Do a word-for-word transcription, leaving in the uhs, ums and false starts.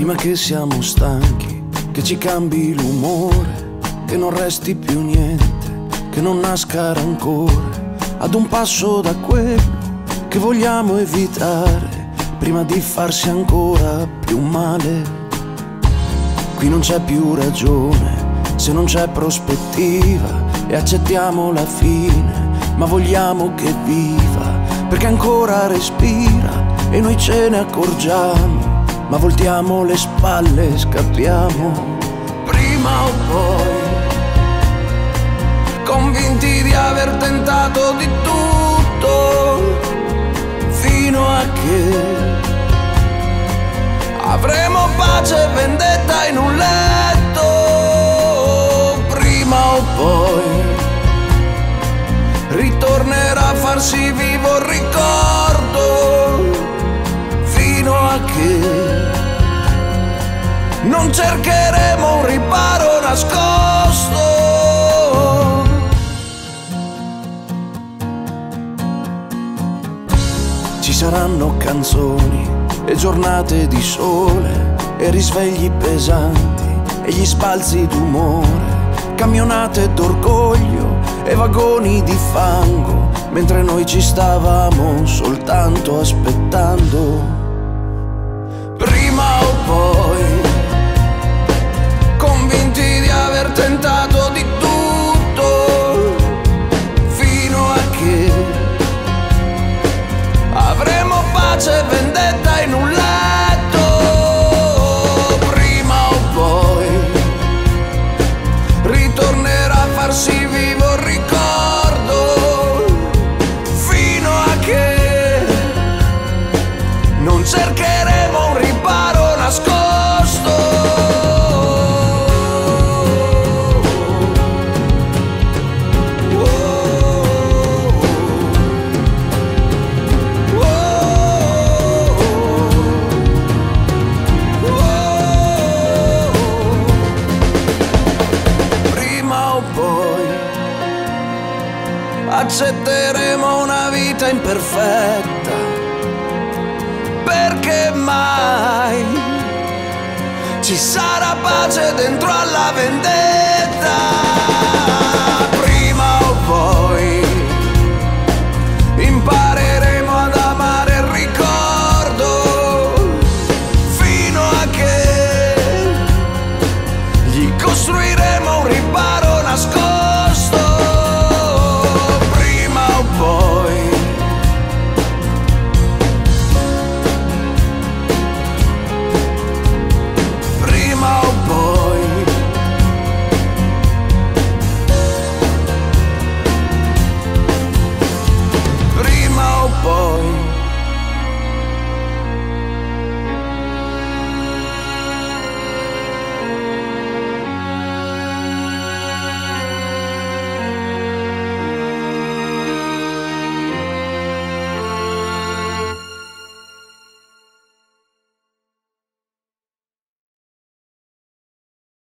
Prima che siamo stanchi, che ci cambi l'umore, che non resti più niente, che non nasca rancore, ad un passo da quello che vogliamo evitare, prima di farsi ancora più male. Qui non c'è più ragione, se non c'è prospettiva, e accettiamo la fine, ma vogliamo che viva, perché ancora respira e noi ce ne accorgiamo, ma voltiamo le spalle e scappiamo. Prima o poi, convinti di aver tentato di tutto, fino a che avremo pace e vendetta in un letto. Prima o poi ritornerà a farsi vivo il ricordo, fino a che non cercheremo un riparo nascosto. Ci saranno canzoni e giornate di sole e risvegli pesanti e gli sbalzi d'umore, camionate d'orgoglio e vagoni di fango, mentre noi ci stavamo soltanto aspettando. Prima o poi, convinti di aver tentato di tutto, fino a che avremo pace e vendetta in un letto. Prima o poi ritornerà a farsi vivo il ricordo, fino a che non cercheremo un riparo nascosto. Accetteremo una vita imperfetta, perché mai ci sarà pace dentro alla vendetta.